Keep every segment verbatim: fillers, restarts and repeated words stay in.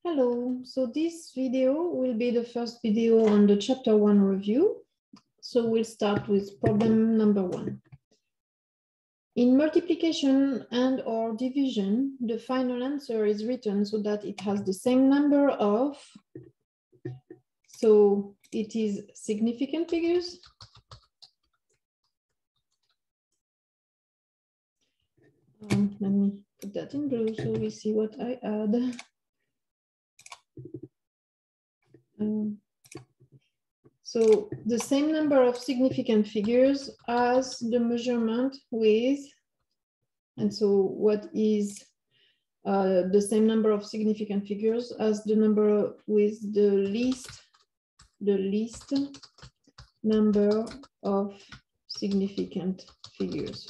Hello, so this video will be the first video on the chapter one review. So we'll start with problem number one. In multiplication and or division, the final answer is written so that it has the same number of, so it is significant figures. Um, let me put that in blue so we see what I add. Um, so the same number of significant figures as the measurement with, and so what is uh, the same number of significant figures as the number with the least, the least number of significant figures.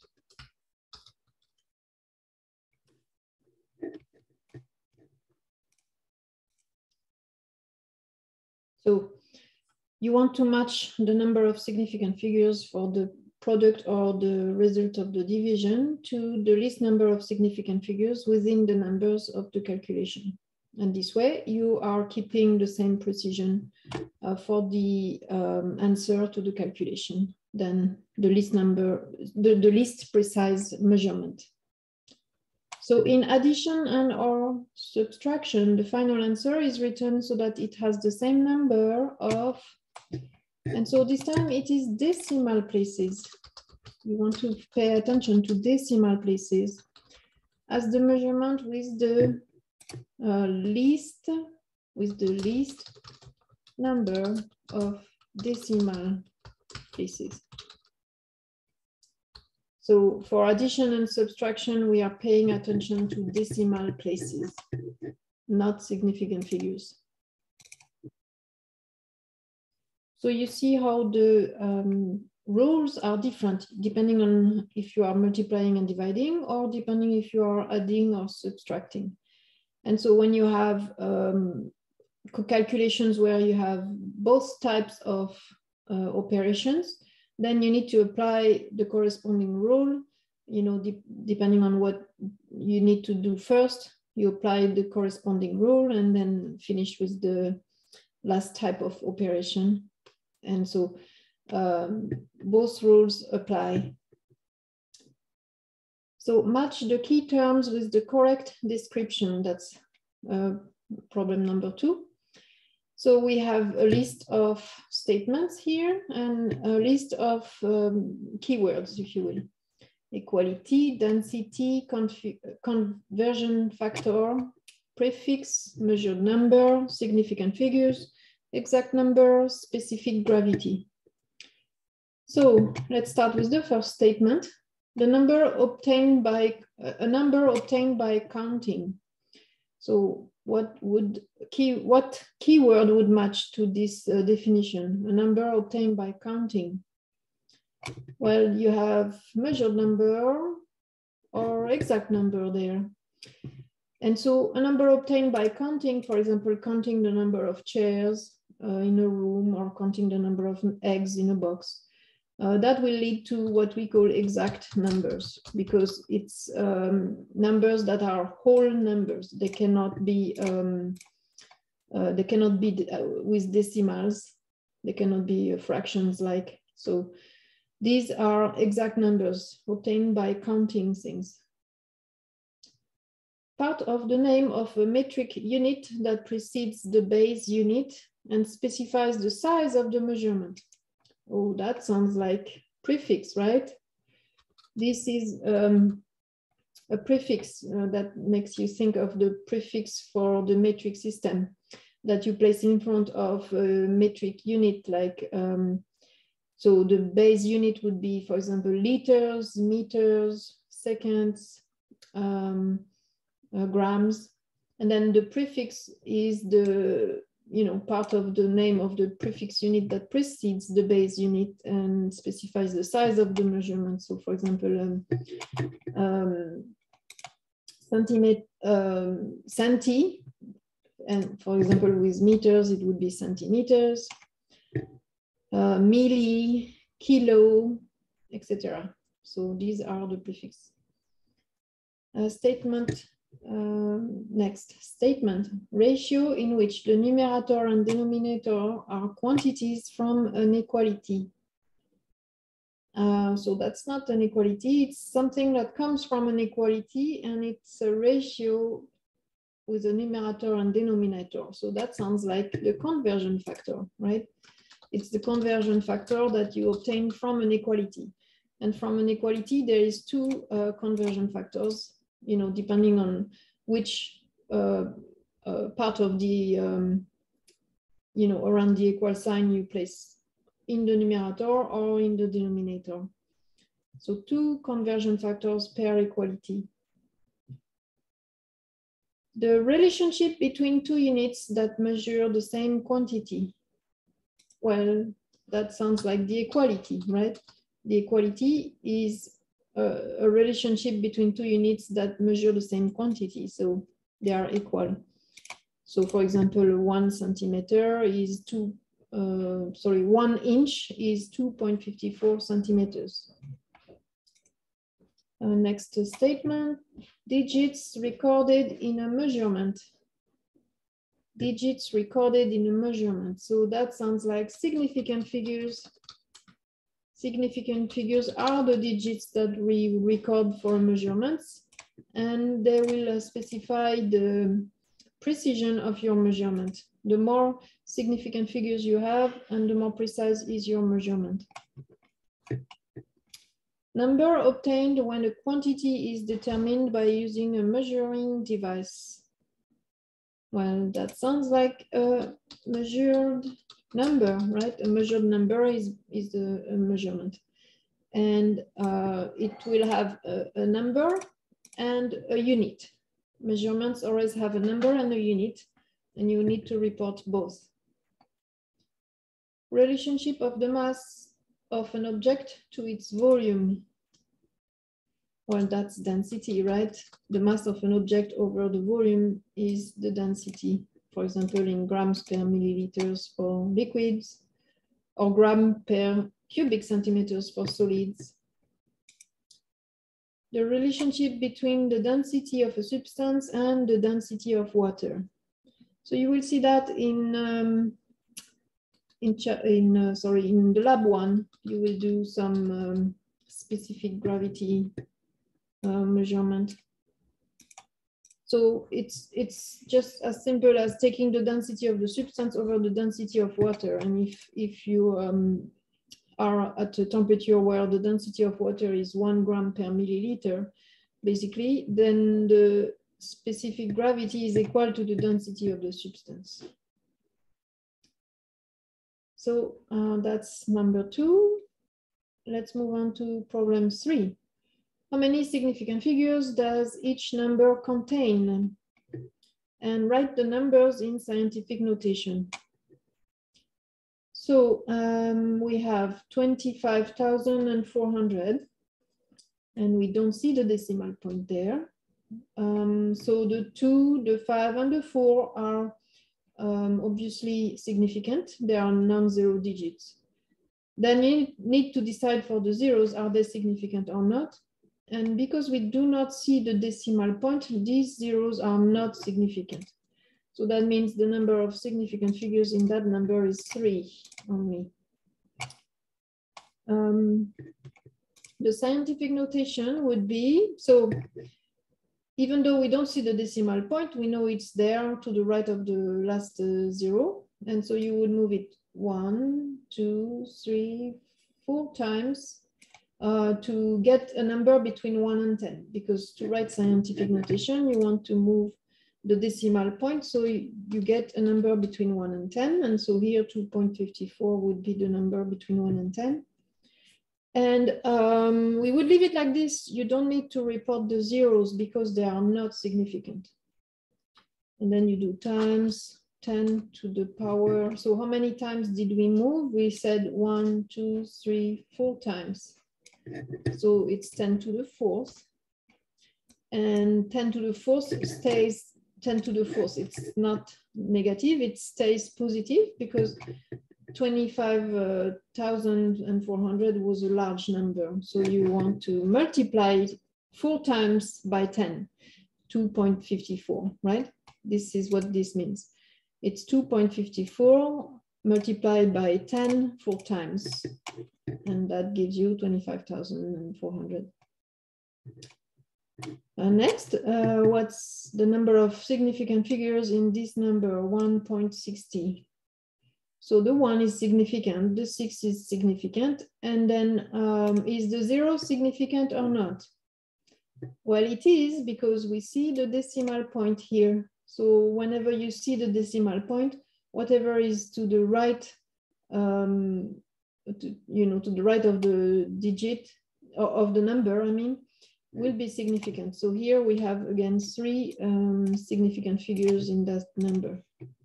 So you want to match the number of significant figures for the product or the result of the division to the least number of significant figures within the numbers of the calculation. And this way you are keeping the same precision uh, for the um, answer to the calculation than the least number, the, the least precise measurement. So in addition and or subtraction, the final answer is written so that it has the same number of, and so this time it is decimal places. You want to pay attention to decimal places as the measurement with the uh, least, with the least number of decimal places. So for addition and subtraction, we are paying attention to decimal places, not significant figures. So you see how the um, rules are different depending on if you are multiplying and dividing or depending if you are adding or subtracting. And so when you have um, calculations where you have both types of uh, operations, then you need to apply the corresponding rule, you know, de depending on what you need to do first, you apply the corresponding rule and then finish with the last type of operation. And so um, both rules apply. So match the key terms with the correct description. That's uh, problem number two. So we have a list of statements here and a list of um, keywords, if you will. Equality, density, conversion factor, prefix, measured number, significant figures, exact number, specific gravity. So let's start with the first statement. The number obtained by, a number obtained by counting. So what would key what keyword would match to this uh, definition? A number obtained by counting. Well, you have measured number or exact number there. And so a number obtained by counting, for example, counting the number of chairs uh, in a room or counting the number of eggs in a box. Uh, that will lead to what we call exact numbers because it's um, numbers that are whole numbers. They cannot be um, uh, they cannot be uh, with decimals. They cannot be uh, fractions like so. These are exact numbers obtained by counting things. Part of the name of a metric unit that precedes the base unit and specifies the size of the measurement. Oh, that sounds like prefix, right? This is um, a prefix uh, that makes you think of the prefix for the metric system that you place in front of a metric unit. Like, um, so the base unit would be, for example, liters, meters, seconds, um, uh, grams. And then the prefix is the you know, part of the name of the prefix unit that precedes the base unit and specifies the size of the measurement. So for example, um, um, centimeter, um, centi, and for example, with meters, it would be centimeters, uh, milli, kilo, et cetera. So these are the prefix. Uh, statement Uh, next statement, ratio in which the numerator and denominator are quantities from an equality. Uh, so that's not an equality, it's something that comes from an equality, and it's a ratio with a numerator and denominator. So that sounds like the conversion factor, right? It's the conversion factor that you obtain from an equality. And from an equality, there is two uh, conversion factors, you know, depending on which uh, uh, part of the, um, you know, around the equal sign you place in the numerator or in the denominator. So two conversion factors per equality. The relationship between two units that measure the same quantity. Well, that sounds like the equality, right? The equality is a, a relationship between two units that measure the same quantity, so they are equal. So for example, one centimeter is two, uh, sorry, one inch is two point five four centimeters. Uh, next statement, digits recorded in a measurement. Digits recorded in a measurement. So that sounds like significant figures. Significant figures are the digits that we record for measurements, and they will uh, specify the precision of your measurement. The more significant figures you have, and the more precise is your measurement. Number obtained when a quantity is determined by using a measuring device. Well, that sounds like a measured number, right? A measured number is, is a, a measurement. And uh, it will have a, a number and a unit. Measurements always have a number and a unit, and you need to report both. Relationship of the mass of an object to its volume. Well, that's density, right? The mass of an object over the volume is the density, for example, in grams per milliliters for liquids, or gram per cubic centimeters for solids. The relationship between the density of a substance and the density of water. So you will see that in, um, in, in uh, sorry, in the lab one, you will do some um, specific gravity Uh, measurement. So it's it's just as simple as taking the density of the substance over the density of water. And if if you um, are at a temperature where the density of water is one gram per milliliter, basically, then the specific gravity is equal to the density of the substance. So uh, that's number two. Let's move on to problem three. How many significant figures does each number contain? And write the numbers in scientific notation. So um, we have twenty-five thousand four hundred, and we don't see the decimal point there. Um, so the two, the five, and the four are um, obviously significant. They are non-zero digits. Then we need to decide for the zeros, are they significant or not? And because we do not see the decimal point, these zeros are not significant. So that means the number of significant figures in that number is three only. Um, the scientific notation would be, so even though we don't see the decimal point, we know it's there to the right of the last uh, zero. And so you would move it one, two, three, four times. Uh, to get a number between one and ten, because to write scientific notation, you want to move the decimal point, so you, you get a number between one and ten, and so here two point five four would be the number between one and ten. And um, we would leave it like this. You don't need to report the zeros because they are not significant. And then you do times ten to the power. So how many times did we move? We said one, two, three, four times. So it's ten to the fourth, and ten to the fourth stays ten to the fourth. It's not negative, it stays positive because twenty-five thousand four hundred was a large number. So you want to multiply four times by ten two point five four, right? This is what this means. It's two point five four multiplied by ten four times, and that gives you twenty-five thousand four hundred. Uh, next, uh, what's the number of significant figures in this number, one point six zero? So the one is significant, the six is significant, and then um, is the zero significant or not? Well, it is, because we see the decimal point here. So whenever you see the decimal point, whatever is to the right, um, to, you know, to the right of the digit, or of the number, I mean, will be significant. So here we have, again, three um, significant figures in that number.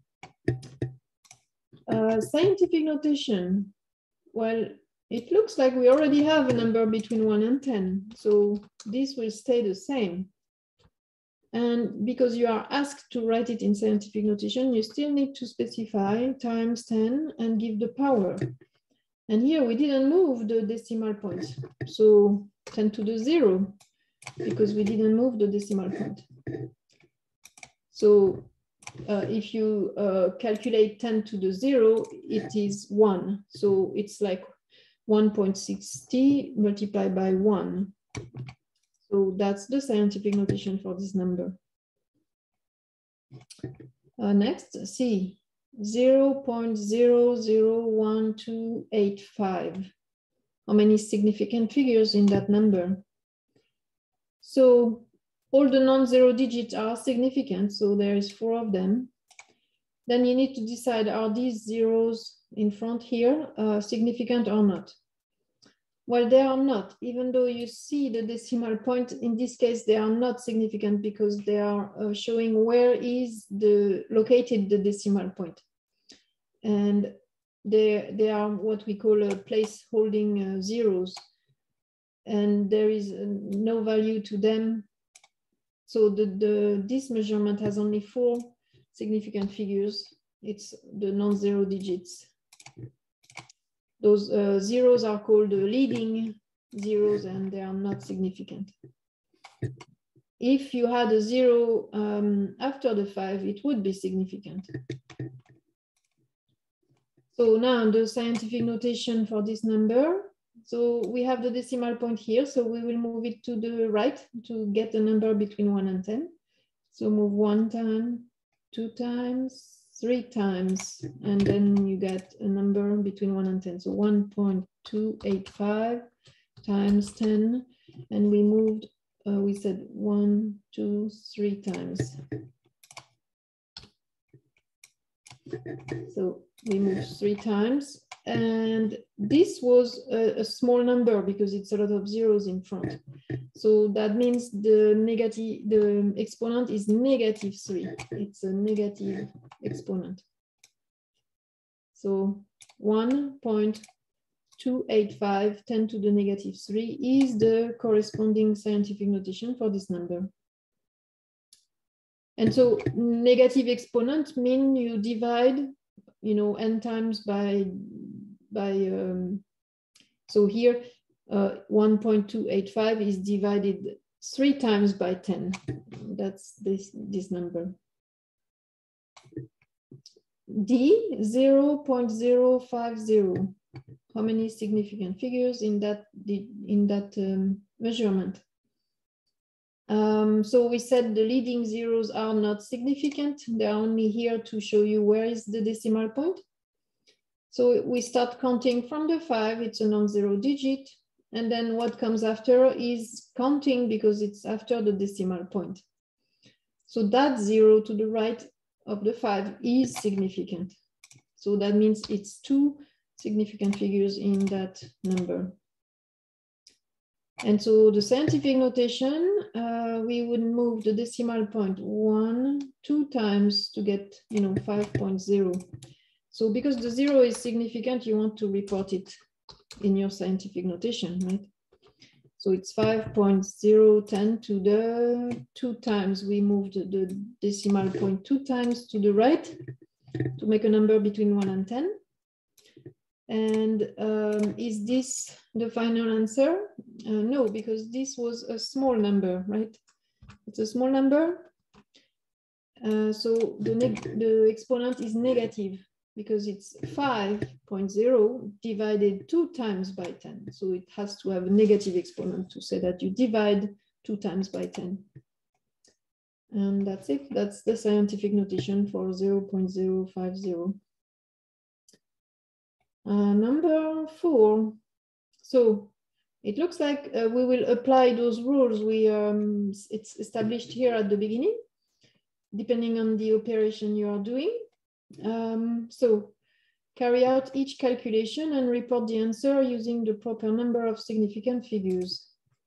Uh, scientific notation. Well, it looks like we already have a number between one and ten. So this will stay the same. And because you are asked to write it in scientific notation, you still need to specify times ten and give the power. And here we didn't move the decimal point. So ten to the zero, because we didn't move the decimal point. So uh, if you uh, calculate ten to the zero, it is one. So it's like one point six zero multiplied by one. So that's the scientific notation for this number. Uh, next, C, zero point zero zero one two eight five. How many significant figures in that number? So all the non-zero digits are significant, so there is four of them. Then you need to decide, are these zeros in front here uh, significant or not? Well, they are not, even though you see the decimal point. In this case, they are not significant because they are uh, showing where is the located the decimal point. And they, they are what we call a place holding uh, zeros. And there is uh, no value to them. So the, the, this measurement has only four significant figures. It's the non-zero digits. Those uh, zeros are called the leading zeros, and they are not significant. If you had a zero um, after the five, it would be significant. So now the scientific notation for this number. So we have the decimal point here, so we will move it to the right to get a number between one and ten. So move one time, two times, three times, and then you get a number between one and ten. So one point two eight five times ten, and we moved, uh, we said one, two, three times. So we moved three times, and this was a, a small number because it's a lot of zeros in front. So that means the negative, the exponent is negative three. It's a negative exponent. So one point two eight five ten to the negative three is the corresponding scientific notation for this number. And so negative exponent mean you divide, you know, n times by, by um, so here uh, one point two eight five is divided three times by ten. That's this, this number. D, zero point zero five zero. How many significant figures in that, in that um, measurement? Um, so we said the leading zeros are not significant. They're only here to show you where is the decimal point. So we start counting from the five, it's a non-zero digit. And then what comes after is counting because it's after the decimal point. So that zero to the right of the five is significant. So that means it's two significant figures in that number. And so the scientific notation, uh, we would move the decimal point one, two times to get, you know, five point zero. So because the zero is significant, you want to report it in your scientific notation, right? So it's five point zero ten to the two times. We moved the decimal point two times to the right to make a number between one and ten. And um, is this the final answer? Uh, no, because this was a small number, right? It's a small number. Uh, so the, the exponent is negative because it's five point zero divided two times by ten. So it has to have a negative exponent to say that you divide two times by ten. And that's it. That's the scientific notation for zero point zero five zero. Uh, number four. So it looks like uh, we will apply those rules we um, it's established here at the beginning, depending on the operation you are doing. Um, so carry out each calculation and report the answer using the proper number of significant figures.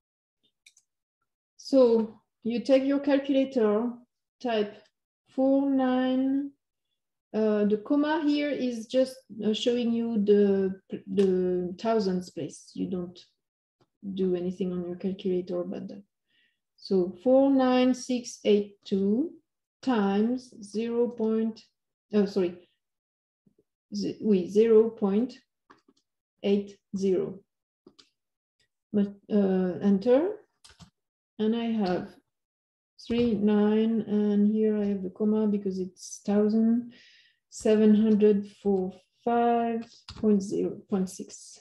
So you take your calculator, type four, nine, uh, the comma here is just uh, showing you the, the thousands place. You don't do anything on your calculator about that. So four nine six eight two times zero point, oh sorry, oui, zero point eight zero. But uh, enter, and I have three nine, and here I have the comma because it's thousand seven hundred forty-five point zero point six.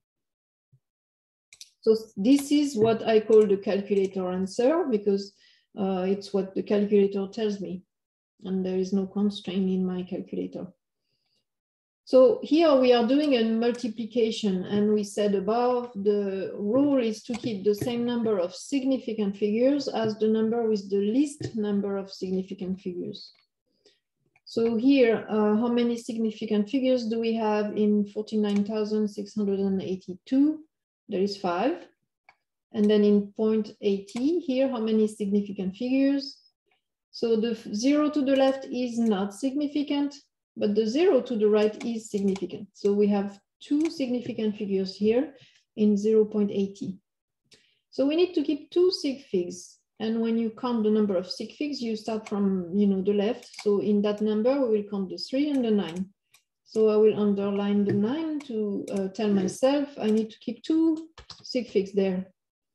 So this is what I call the calculator answer because uh, it's what the calculator tells me, and there is no constraint in my calculator. So here we are doing a multiplication, and we said above the rule is to keep the same number of significant figures as the number with the least number of significant figures. So here, uh, how many significant figures do we have in forty-nine thousand six hundred eighty-two? There is five. And then in point eighty here, how many significant figures? So the zero to the left is not significant, but the zero to the right is significant. So we have two significant figures here in zero point eight zero. So we need to keep two sig figs. And when you count the number of sig figs, you start from you know, the left. So in that number, we will count the three and the nine. So I will underline the nine to uh, tell myself I need to keep two sig figs there.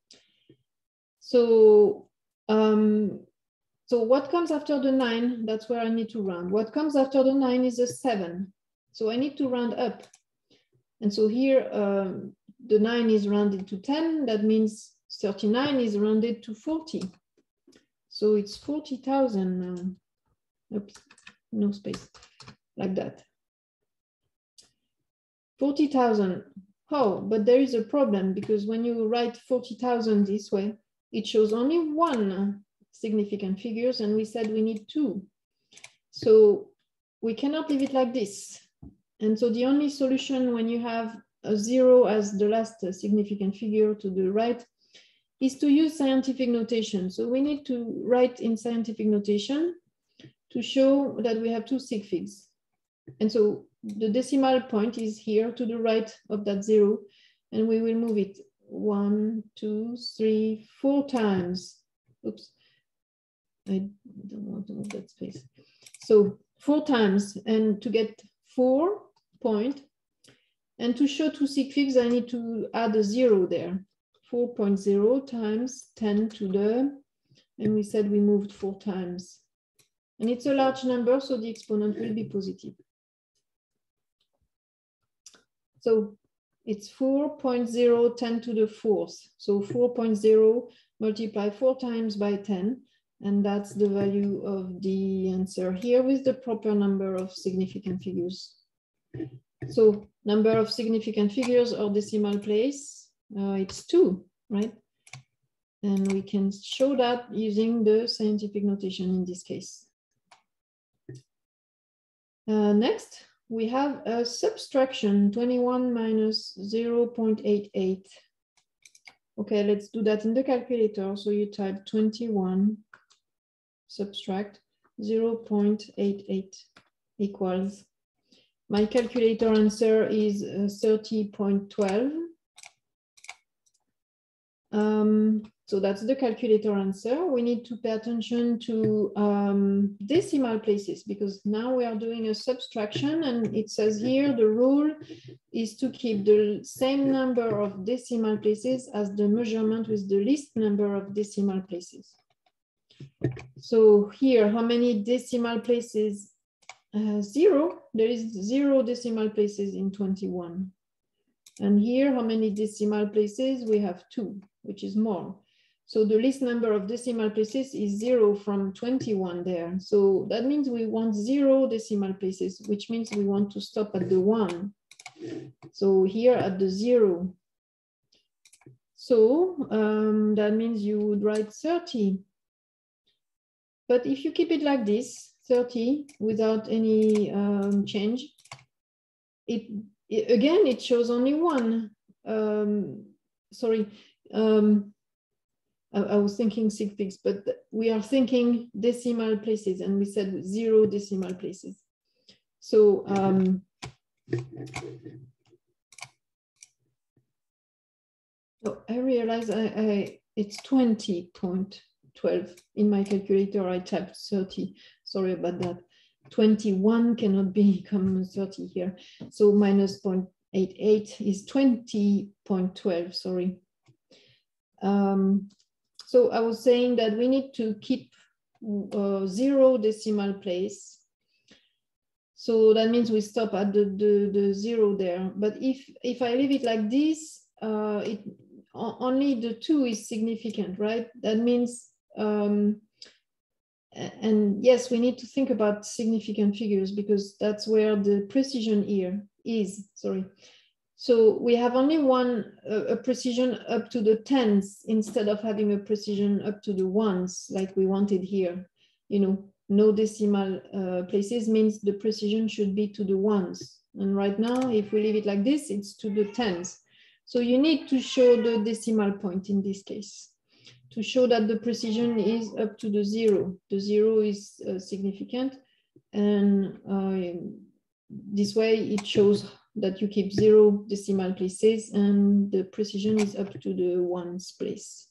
So, um, so what comes after the nine? That's where I need to round. What comes after the nine is a seven. So I need to round up. And so here, um, the nine is rounded to ten. That means thirty-nine is rounded to forty. So it's forty thousand now. Oops, no space, like that. forty thousand. Oh, but there is a problem because when you write forty thousand this way, it shows only one significant figures, and we said we need two. So we cannot leave it like this. And so the only solution when you have a zero as the last significant figure to the right is to use scientific notation. So we need to write in scientific notation to show that we have two sig figs. And so the decimal point is here to the right of that zero, and we will move it one, two, three, four times. Oops, I don't want to move that space. So four times, and to get four point, and to show two sig figs, I need to add a zero there. four point zero times ten to the, and we said we moved four times. And it's a large number, so the exponent will be positive. So it's four point zero ten to the fourth. So four point zero multiply four times by ten. And that's the value of the answer here with the proper number of significant figures. So number of significant figures or decimal place, uh, it's two, right? And we can show that using the scientific notation in this case. Uh, next, we have a subtraction, twenty-one minus zero point eight eight. Okay, let's do that in the calculator. So you type twenty-one, subtract zero point eight eight equals, my calculator answer is uh, thirty point one two. Um, so that's the calculator answer. We need to pay attention to um, decimal places because now we are doing a subtraction, and it says here the rule is to keep the same number of decimal places as the measurement with the least number of decimal places. So here, how many decimal places? Uh, zero. There is zero decimal places in twenty-one. And here, how many decimal places? We have two, which is more. So the least number of decimal places is zero from twenty-one there. So that means we want zero decimal places, which means we want to stop at the one. So here at the zero. So um, that means you would write thirty. But if you keep it like this, thirty, without any um, change, it, it again, it shows only one. Um, sorry, um, I, I was thinking sig figs, but we are thinking decimal places, and we said zero decimal places. So um, oh, I realize I, I it's twenty point twelve. In my calculator, I typed thirty. Sorry about that. twenty-one cannot become thirty here. So minus zero point eight eight is twenty point twelve, sorry. Um, so I was saying that we need to keep uh, zero decimal place. So that means we stop at the, the, the zero there. But if, if I leave it like this, uh, it only the two is significant, right? That means Um, and yes, we need to think about significant figures because that's where the precision here is, sorry. So we have only one, uh, a precision up to the tens instead of having a precision up to the ones like we wanted here. You know, no decimal uh, places means the precision should be to the ones. And right now, if we leave it like this, it's to the tens. So you need to show the decimal point in this case, to show that the precision is up to the zero. The zero is uh, significant. And uh, this way it shows that you keep zero decimal places and the precision is up to the ones place.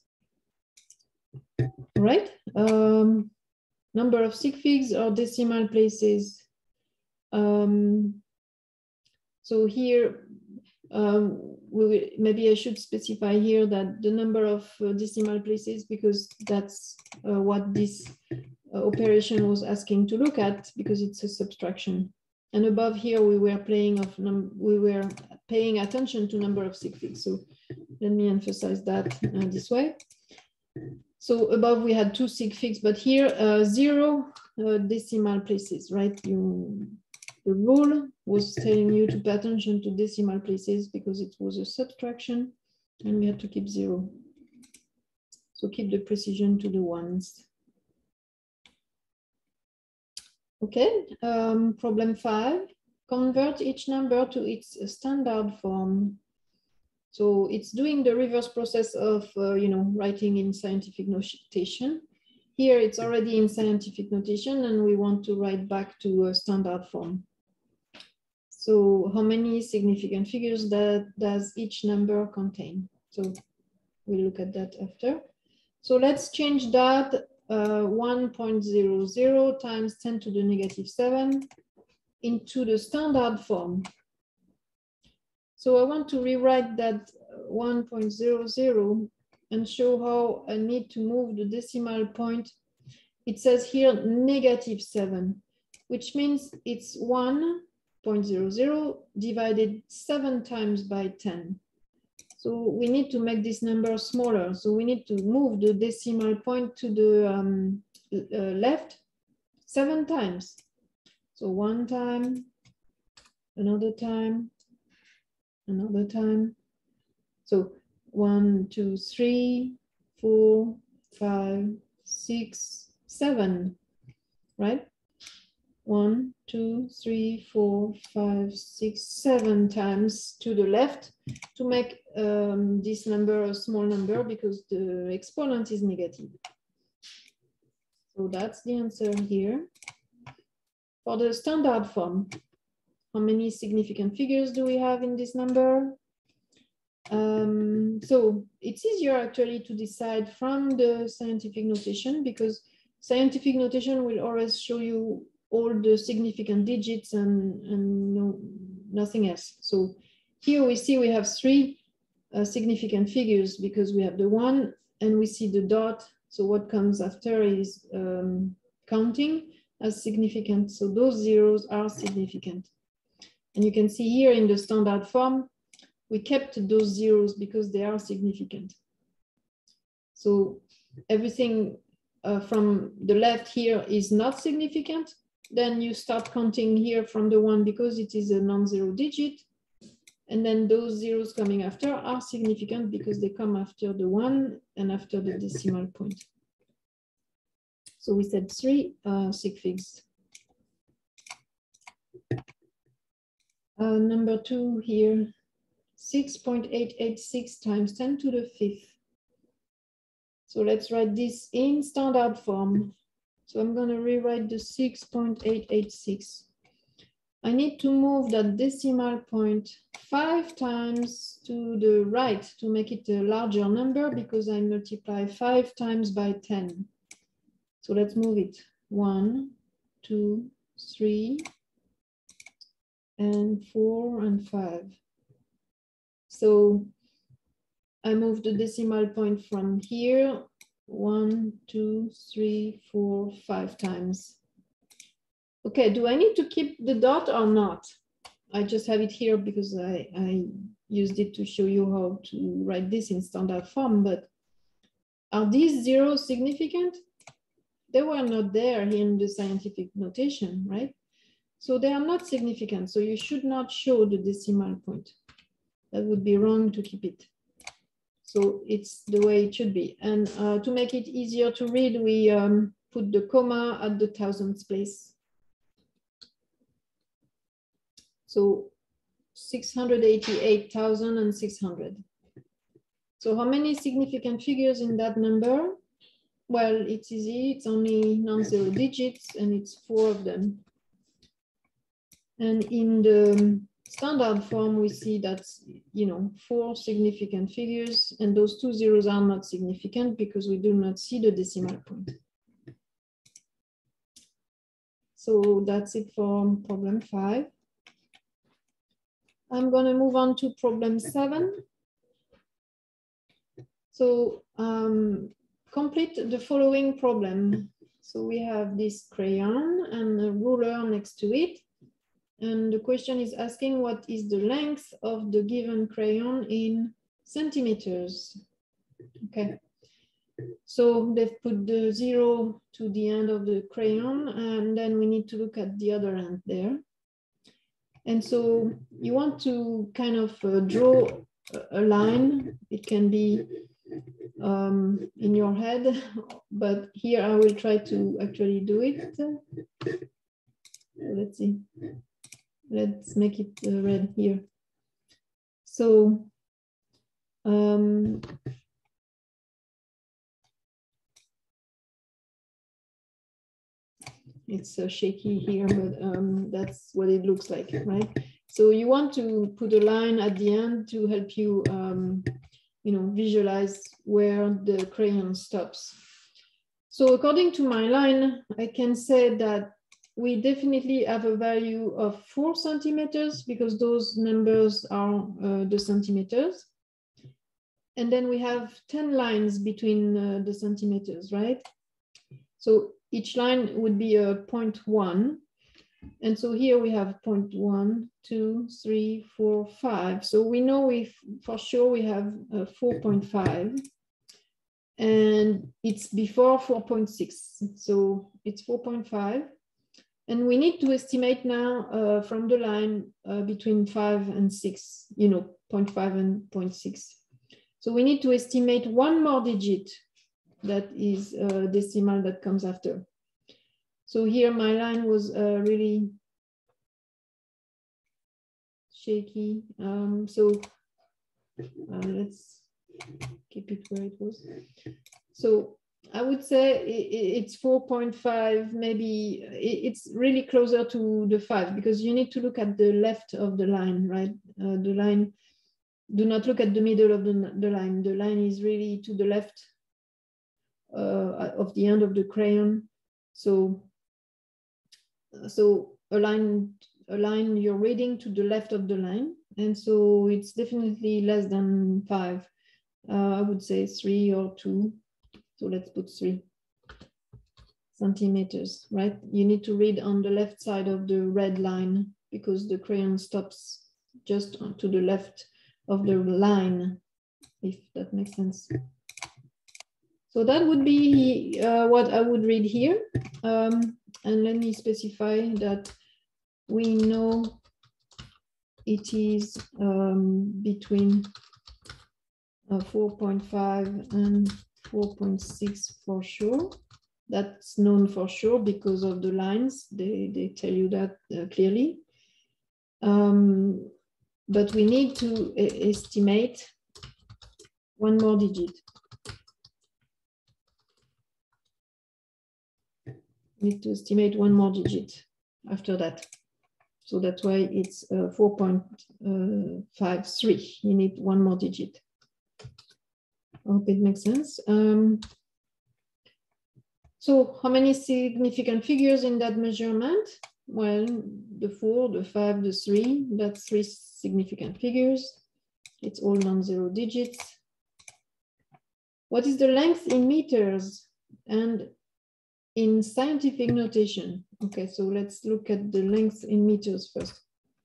All right. Um, number of sig figs or decimal places. Um, so here, Um, we will, maybe I should specify here that the number of uh, decimal places, because that's uh, what this uh, operation was asking to look at, because it's a subtraction. And above here, we were playing of num we were paying attention to number of sig figs. So let me emphasize that uh, this way. So above we had two sig figs, but here uh, zero uh, decimal places, right? You. The rule was telling you to pay attention to decimal places because it was a subtraction and we had to keep zero. So keep the precision to the ones. Okay, um, problem five, convert each number to its standard form. So it's doing the reverse process of, uh, you know, writing in scientific notation. Here it's already in scientific notation and we want to write back to a standard form. So how many significant figures that does each number contain? So we'll look at that after. So let's change that uh, one point zero zero times ten to the negative seven into the standard form. So I want to rewrite that one point zero zero and show how I need to move the decimal point. It says here negative seven, which means it's one zero point zero zero divided seven times by ten. So we need to make this number smaller. So we need to move the decimal point to the um, uh, left seven times. So one time, another time, another time. So one, two, three, four, five, six, seven, right? One, two, three, four, five, six, seven times to the left to make um, this number a small number because the exponent is negative. So that's the answer here. For the standard form, how many significant figures do we have in this number? Um, so it's easier actually to decide from the scientific notation because scientific notation will always show you all the significant digits and, and no, nothing else. So here we see we have three uh, significant figures because we have the one and we see the dot. So what comes after is um, counting as significant. So those zeros are significant. And you can see here in the standard form, we kept those zeros because they are significant. So everything uh, from the left here is not significant. Then you start counting here from the one because it is a non-zero digit. And then those zeros coming after are significant because they come after the one and after the decimal point. So we said three uh, sig figs. Uh, number two here, six point eight eight six times ten to the fifth. So let's write this in standard form. So I'm going to rewrite the six point eight eight six. I need to move that decimal point five times to the right to make it a larger number because I multiply five times by ten. So let's move it. One, two, three, and four, and five. So I move the decimal point from here, one, two, three, four, five times. Okay, do I need to keep the dot or not? I just have it here because I, I used it to show you how to write this in standard form, but are these zeros significant? They were not there in the scientific notation, right? So they are not significant, so you should not show the decimal point. That would be wrong to keep it. So it's the way it should be. And uh, to make it easier to read, we um, put the comma at the thousandths place. So six hundred eighty-eight thousand six hundred. So how many significant figures in that number? Well, it's easy. It's only non-zero digits, and it's four of them. And in the standard form, we see that, you know, four significant figures, and those two zeros are not significant because we do not see the decimal point. So that's it for problem five. I'm going to move on to problem seven. So um, complete the following problem. So we have this crayon and a ruler next to it. And the question is asking what is the length of the given crayon in centimeters. Okay. So they've put the zero to the end of the crayon, and then we need to look at the other end there. And so you want to kind of uh, draw a line. It can be um, in your head, but here I will try to actually do it. Let's see. Let's make it uh, red here. So um, it's uh, shaky here, but um, that's what it looks like, right? So you want to put a line at the end to help you, um, you know, visualize where the crayon stops. So according to my line, I can say that we definitely have a value of four centimeters because those numbers are uh, the centimeters. And then we have ten lines between uh, the centimeters, right? So each line would be a point one. And so here we have point one, two, three, four, five. So we know if for sure we have uh, four point five. And it's before four point six. So it's four point five. And we need to estimate now uh, from the line uh, between five and six, you know, zero point five and zero point six. So we need to estimate one more digit that is a decimal that comes after. So here my line was uh, really shaky. Um, so uh, let's keep it where it was. So I would say it's four point five, maybe it's really closer to the five because you need to look at the left of the line, right? Uh, the line, do not look at the middle of the, the line. The line is really to the left uh, of the end of the crayon. So, so align, align your reading to the left of the line. And so it's definitely less than five. Uh, I would say three or two. So let's put three centimeters, right? You need to read on the left side of the red line because the crayon stops just to the left of the line, if that makes sense. So that would be uh, what I would read here. Um, and let me specify that we know it is um, between uh, four point five and four point six for sure. That's known for sure because of the lines. They, they tell you that uh, clearly. Um, but we need to estimate one more digit. Need to estimate one more digit after that. So that's why it's uh, four point five three. You need one more digit. I hope it makes sense. Um, so how many significant figures in that measurement? Well, the four, the five, the three, that's three significant figures. It's all non-zero digits. What is the length in meters and in scientific notation? Okay, so let's look at the length in meters first.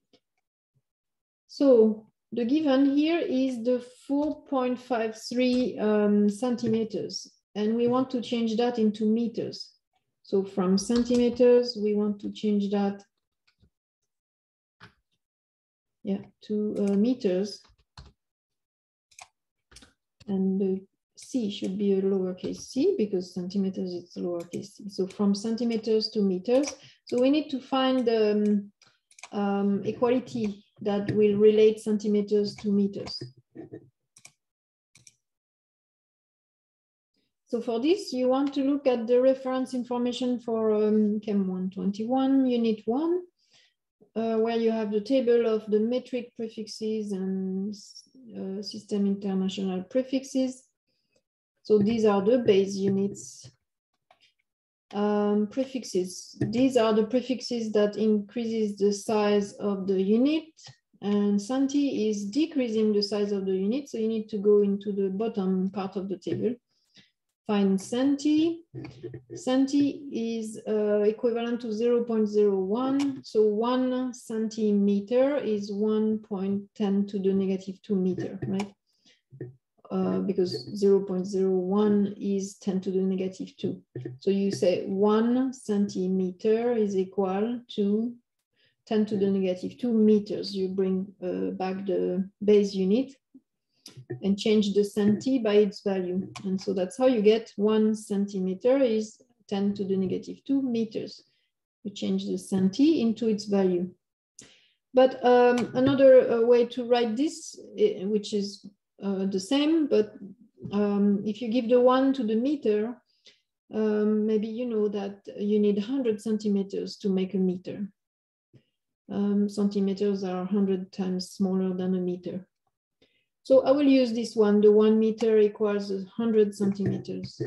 So the given here is the four point five three um, centimeters, and we want to change that into meters. So from centimeters, we want to change that yeah, to uh, meters. And the C should be a lowercase c because centimeters is lowercase c. So from centimeters to meters. So we need to find the um, um, equality that will relate centimeters to meters. So for this, you want to look at the reference information for um, Chem one twenty-one, Unit one, uh, where you have the table of the metric prefixes and uh, System International prefixes. So these are the base units. Um, prefixes. These are the prefixes that increases the size of the unit, and centi is decreasing the size of the unit. So you need to go into the bottom part of the table. Find centi. Centi is uh, equivalent to zero point zero one. So one centimeter is one point one zero to the negative two meter, right? Uh, because zero point zero one is ten to the negative two. So you say one centimeter is equal to ten to the negative two meters. You bring uh, back the base unit and change the centi by its value. And so that's how you get one centimeter is ten to the negative two meters. You change the centi into its value. But um, another uh, way to write this, which is uh, the same, but um, if you give the one to the meter, um, maybe you know that you need one hundred centimeters to make a meter. Um, centimeters are one hundred times smaller than a meter. So I will use this one, the one meter equals one hundred centimeters.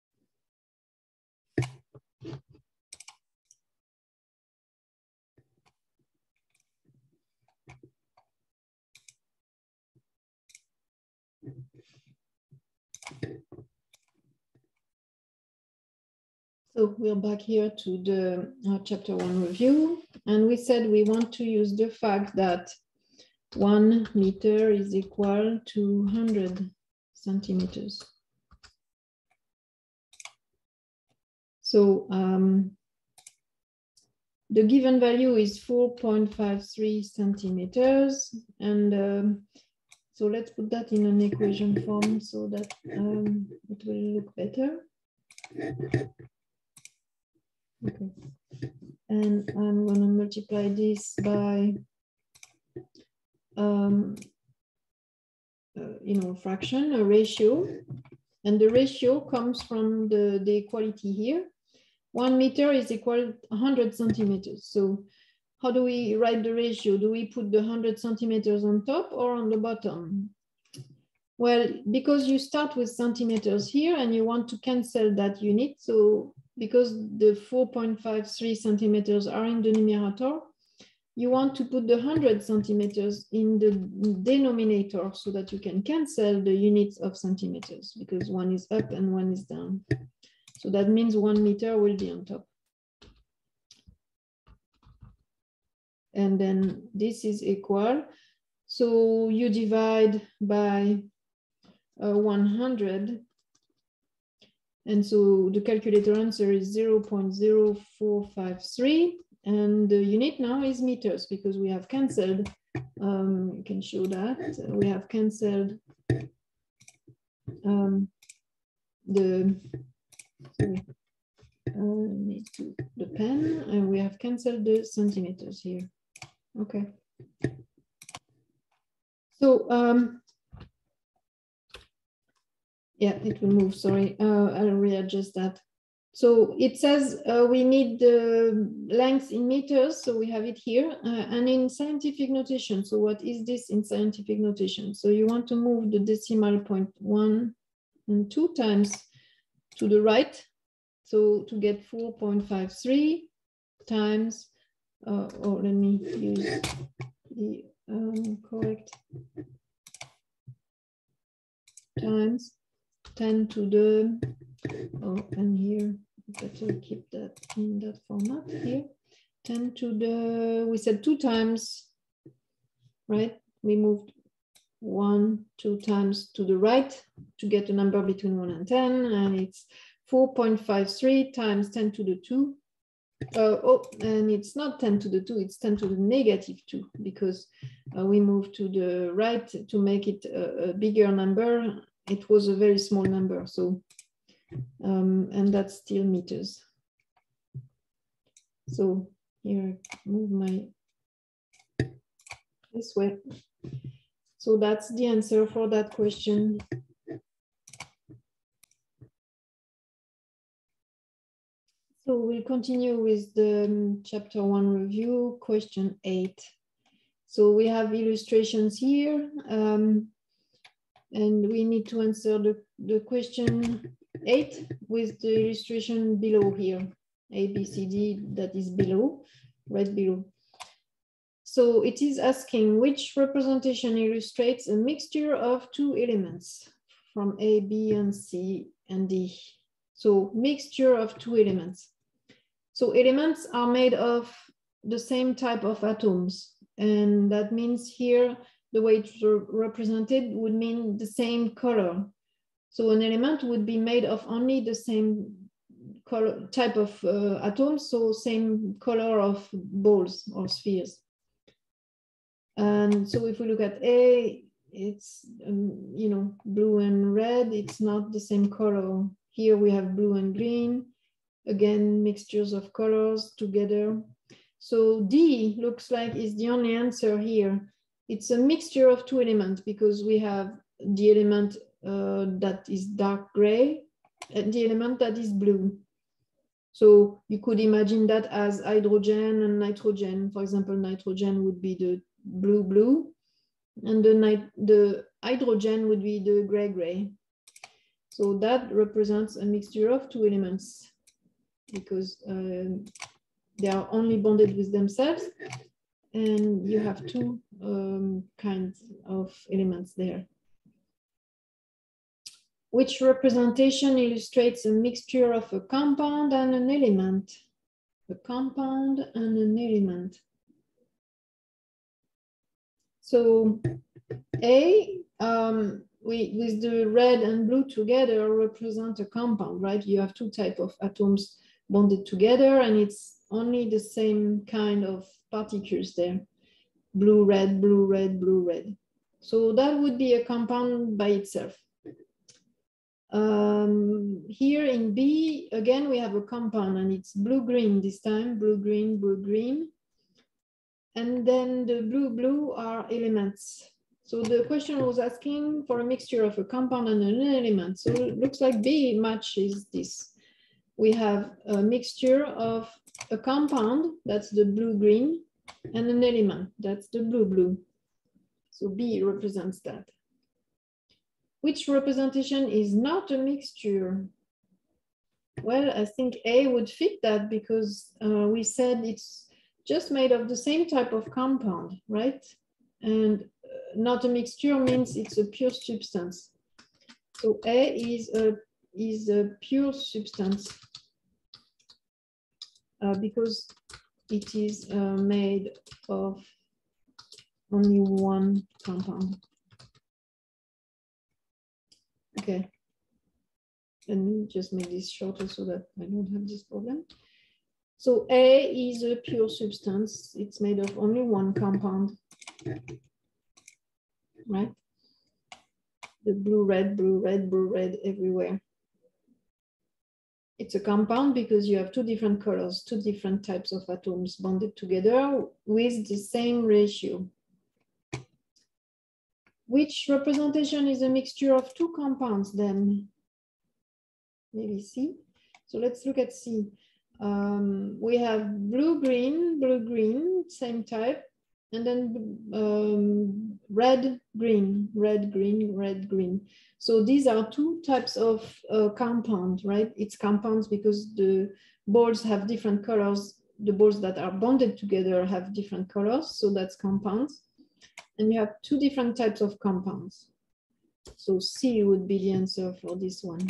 So we're back here to the uh, chapter one review. And we said we want to use the fact that one meter is equal to one hundred centimeters. So um, the given value is four point five three centimeters. And um, so let's put that in an equation form so that um, it will look better. Okay. And I'm going to multiply this by, um, uh, you know, a fraction, a ratio. And the ratio comes from the, the equality here. One meter is equal to one hundred centimeters. So how do we write the ratio? Do we put the one hundred centimeters on top or on the bottom? Well, because you start with centimeters here and you want to cancel that unit. So because the four point five three centimeters are in the numerator, you want to put the one hundred centimeters in the denominator so that you can cancel the units of centimeters, because one is up and one is down. So that means one meter will be on top. And then this is equal. So you divide by uh, one hundred. And so the calculator answer is zero point zero four five three. And the unit now is meters, because we have canceled, um, you can show that, we have canceled um, the, sorry, uh, need to, the pen, and we have canceled the centimeters here. Okay. So, um, yeah, it will move, sorry, uh, I'll readjust that. So it says uh, we need the length in meters, so we have it here, uh, and in scientific notation. So what is this in scientific notation? So you want to move the decimal point one and two times to the right, so to get four point five three times, uh, or let me use the um, correct, times ten to the, oh, and here, better keep that in that format here. ten to the, we said two times, right? We moved one, two times to the right to get a number between one and ten, and it's four point five three times ten to the two. Uh, oh, and it's not ten to the two, it's ten to the negative two, because uh, we moved to the right to make it a, a bigger number. It was a very small number, so um, and that's still meters. So here, move my this way. So that's the answer for that question. So we'll continue with the um, chapter one review, question eight. So we have illustrations here, um, and we need to answer the, the question eight with the illustration below here, A, B, C, D, that is below, right below. So it is asking which representation illustrates a mixture of two elements from A, B, and C, and D. So mixture of two elements. So elements are made of the same type of atoms. And that means here, the way it's represented would mean the same color. So an element would be made of only the same color type of uh, atoms, so same color of balls or spheres. And so if we look at A, it's, um, you know, blue and red, it's not the same color. Here we have blue and green, again, mixtures of colors together. So D looks like is the only answer here. It's a mixture of two elements, because we have the element uh, that is dark gray and the element that is blue. So you could imagine that as hydrogen and nitrogen. For example, nitrogen would be the blue blue, and the, nit the hydrogen would be the gray gray. So that represents a mixture of two elements, because uh, they are only bonded with themselves, and you have two um, kinds of elements there. Which representation illustrates a mixture of a compound and an element? A compound and an element. So A, um, we, with the red and blue together, represent a compound, right? You have two types of atoms bonded together, and it's only the same kind of particles there. Blue, red, blue, red, blue, red. So that would be a compound by itself. Um, here in B, again, we have a compound, and it's blue-green this time, blue-green, blue-green. And then the blue-blue are elements. So the question was asking for a mixture of a compound and an element. So it looks like B matches this. We have a mixture of a compound, that's the blue-green, and an element, that's the blue-blue. So B represents that. Which representation is not a mixture? Well, I think A would fit that, because uh, we said it's just made of the same type of compound, right? And not a mixture means it's a pure substance. So A is a, is a pure substance uh, because it is uh, made of only one compound. Okay. Let me just make this shorter so that I don't have this problem. So A is a pure substance. It's made of only one compound, right? The blue, red, blue, red, blue, red everywhere. It's a compound because you have two different colors, two different types of atoms bonded together with the same ratio. Which representation is a mixture of two compounds then? Maybe C. So let's look at C. Um, we have blue, green, blue, green, same type, and then um, red, green, red, green, red, green. So these are two types of uh, compound, right? It's compounds because the balls have different colors. The balls that are bonded together have different colors, so that's compounds. And you have two different types of compounds. So C would be the answer for this one.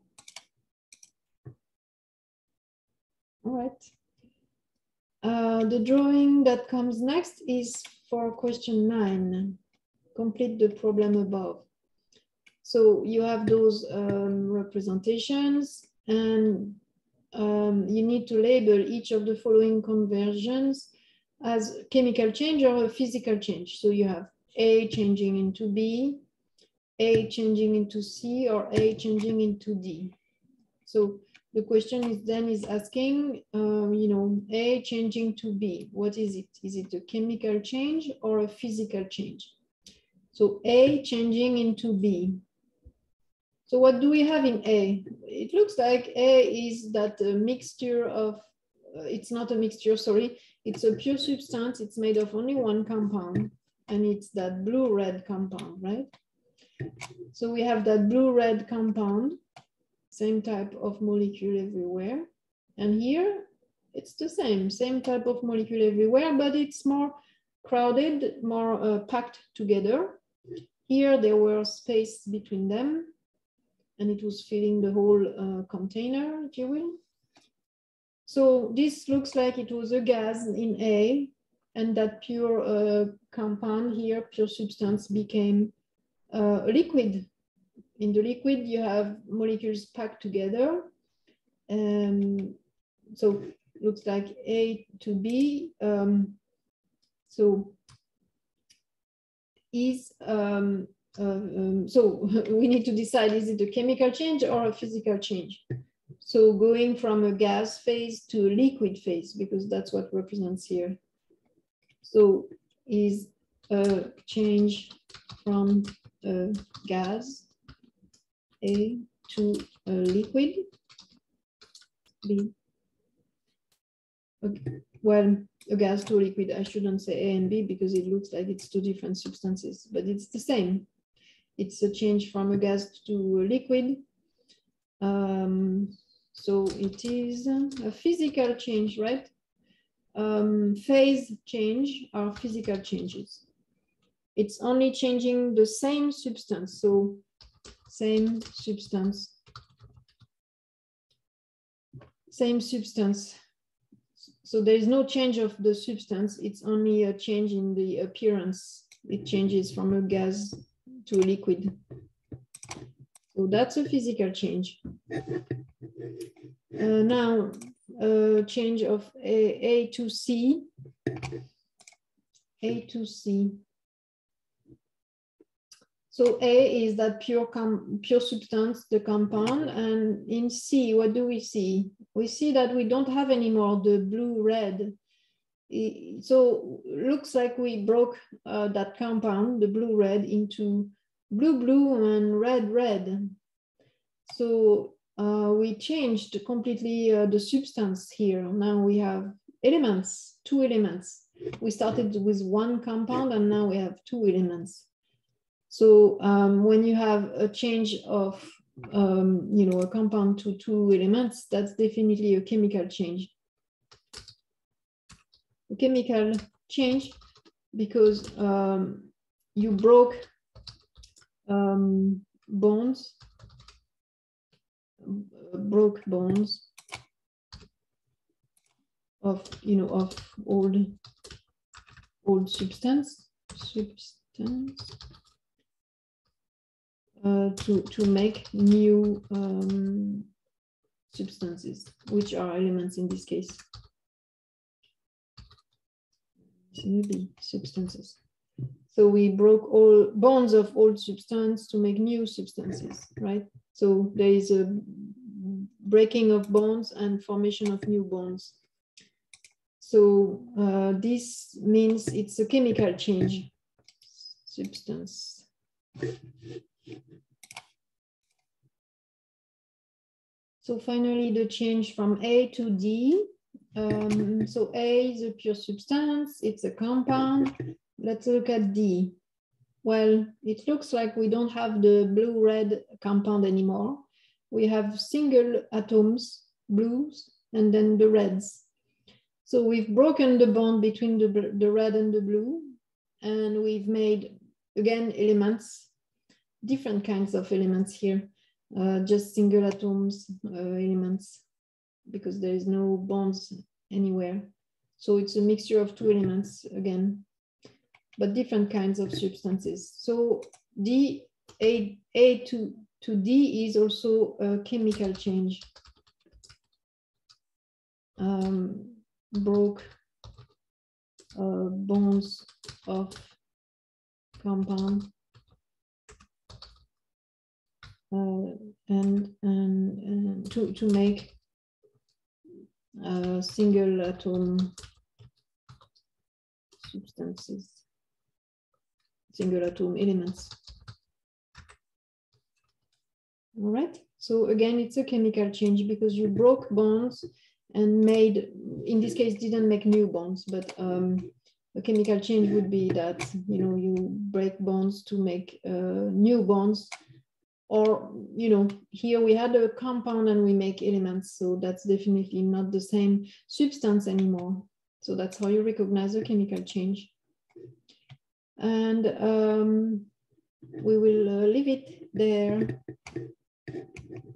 All right. Uh, the drawing that comes next is for question nine. Complete the problem above. So you have those um, representations, and um, you need to label each of the following conversions as chemical change or a physical change. So you have A changing into B, A changing into C, or A changing into D. So the question is then is asking, um, you know, A changing to B. What is it? Is it a chemical change or a physical change? So A changing into B. So what do we have in A? It looks like A is that a mixture of, uh, it's not a mixture, sorry. It's a pure substance. It's made of only one compound, and it's that blue-red compound, right? So we have that blue-red compound, same type of molecule everywhere. And here, it's the same, same type of molecule everywhere, but it's more crowded, more uh, packed together. Here, there were space between them, and it was filling the whole uh, container, if you will. So this looks like it was a gas in A, and that pure uh, compound here, pure substance, became uh, a liquid. In the liquid, you have molecules packed together. Um, so looks like A to B. Um, so is um, uh, um, so we need to decide, is it a chemical change or a physical change? So going from a gas phase to a liquid phase, because that's what represents here. So is a change from a gas A to a liquid B. Okay. Well, a gas to a liquid, I shouldn't say A and B because it looks like it's two different substances, but it's the same. It's a change from a gas to a liquid. Um, so it is a physical change, right? Um, phase change are physical changes. It's only changing the same substance. So same substance, same substance. So there is no change of the substance. It's only a change in the appearance. It changes from a gas to a liquid. So that's a physical change. Uh, now, uh, change of A, A to C. A to C. So A is that pure com pure substance, the compound, and in C, what do we see? We see that we don't have anymore the blue-red. So looks like we broke uh, that compound, the blue-red, into blue-blue and red-red. So uh, we changed completely uh, the substance here. Now we have elements, two elements. We started with one compound and now we have two elements. So um, when you have a change of, um, you know, a compound to two elements, that's definitely a chemical change. a chemical change because um, you broke um, bonds, broke bonds of, you know, of old, old substance, substance uh, to, to make new um, substances, which are elements in this case. Maybe substances. So we broke all bonds of old substance to make new substances, right? So there is a breaking of bonds and formation of new bonds. So uh, this means it's a chemical change, substance. So finally, the change from A to D. Um, so A is a pure substance, it's a compound. Let's look at D. Well, it looks like we don't have the blue-red compound anymore. We have single atoms, blues, and then the reds. So we've broken the bond between the, the red and the blue, and we've made, again, elements, different kinds of elements here, uh, just single atoms uh, elements, because there is no bonds anywhere. So it's a mixture of two elements again, but different kinds of substances. So D, A, A to, to D is also a chemical change. Um, broke uh, bonds of compound uh, and, and, and to, to make uh, single atom substances, single atom elements. All right, so again, it's a chemical change because you broke bonds and made, in this case, didn't make new bonds, but um, a chemical change would be that, you know, you break bonds to make uh, new bonds. Or, you know, here we had a compound and we make elements, so that's definitely not the same substance anymore. So that's how you recognize a chemical change. And um, we will uh, leave it there.